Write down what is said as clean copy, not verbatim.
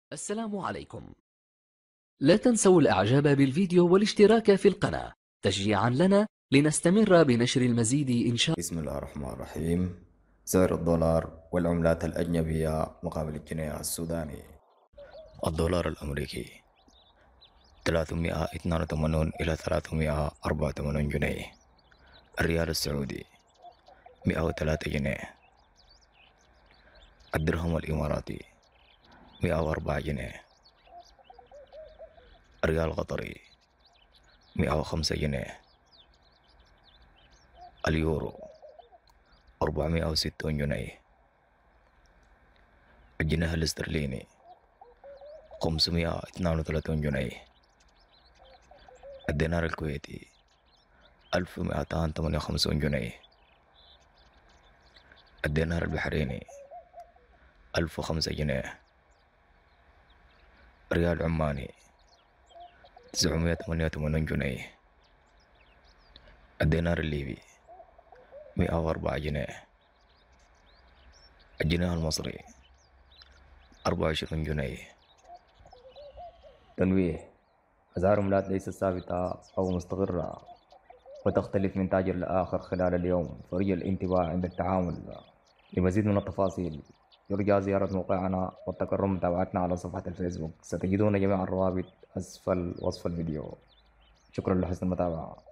السلام عليكم. لا تنسوا الإعجاب بالفيديو والاشتراك في القناة تشجيعا لنا لنستمر بنشر المزيد إن شاء بسم الله الرحمن الرحيم. سعر الدولار والعملات الأجنبية مقابل الجنيه السوداني. الدولار الأمريكي 382 إلى 384 جنيه. الريال السعودي 103 جنيه. الدرهم الإماراتي 104 جنيه. الريال القطري 105 جنيه. اليورو 460 جنيه. الجنيه الاسترليني 532 جنيه. الدينار الكويتي 1258 جنيه. الدينار البحريني 1005 جنيه. ريال عماني 988 جنيه. الدينار الليبي 104 جنيه. الجنيه المصري 24 جنيه. تنويه: أسعار العملات ليست ثابتة أو مستقرة، وتختلف من تاجر لآخر خلال اليوم، فرجى الانتباه عند التعامل. لمزيد من التفاصيل يرجى زيارة موقعنا والتكرم متابعتنا على صفحة الفيسبوك، ستجدون جميع الروابط أسفل وصف الفيديو. شكرا لحسن المتابعة.